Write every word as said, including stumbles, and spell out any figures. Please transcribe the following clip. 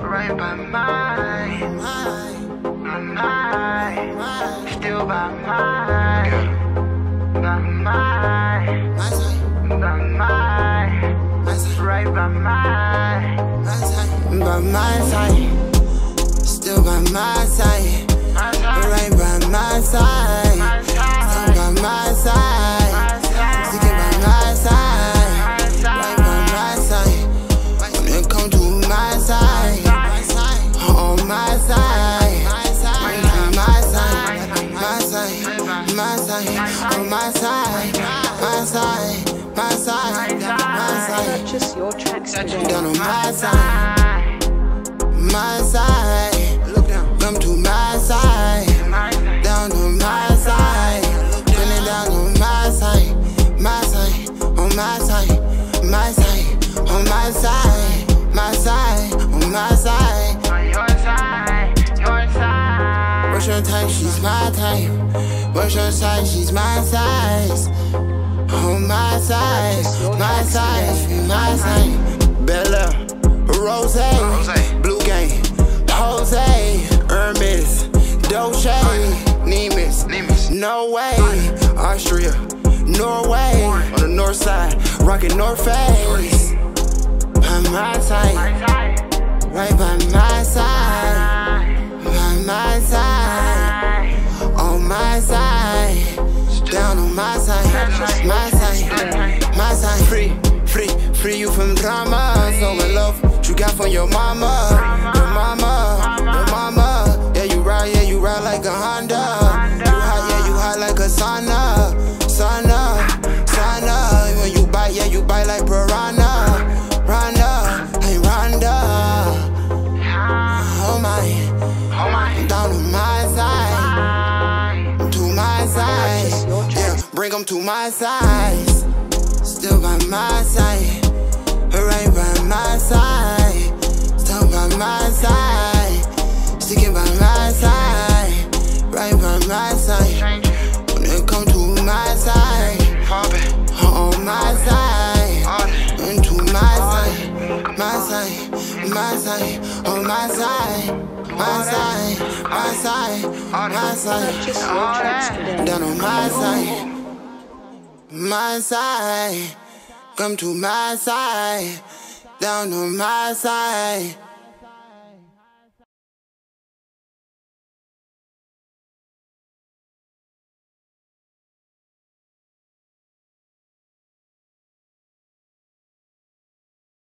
right by mine, my mind, still by mine, by mine, by mine, right by mine, by my side, still by my side, right by my side, still by my side, sticking by my side, right by my side. When it come to my side, on my side, right by my side, my side, my side, on my side, my side, my side, my side. Purchase your tracks today. Down on my side, my side. Come to my side, down on my side, turn it down on my side, my side, on my side, my side, on my side, my side, on my side, on your side, your side. What's your type? She's my type. What's your size? She's my size. On my side, my side, my side. Bella, Rose, Blue Game, Jose, Hermes, Dolce, Nemus, no way, Austria, Norway, on the north side, rockin' North Face, by my side, right by my side, by my side, on my side, down on my side, my side, my side, free, free, free you from drama, so in love, what you got from your mama, your mama, your mama, yeah you ride, yeah you ride like a Honda, you hot, yeah you hot like a sauna, sauna, sauna, when you bite, yeah you bite like piranha, Rhonda, hey Rhonda, oh my, down to my side, to my side, yeah, bring them to my size, still by my side, right by my side, still by my side, sticking by my side, right by my side. When it come to my side, on my side, into my side, my side, my side, on my side, my side, my side, my side, down on my side, my side. Come to my side, down on my side.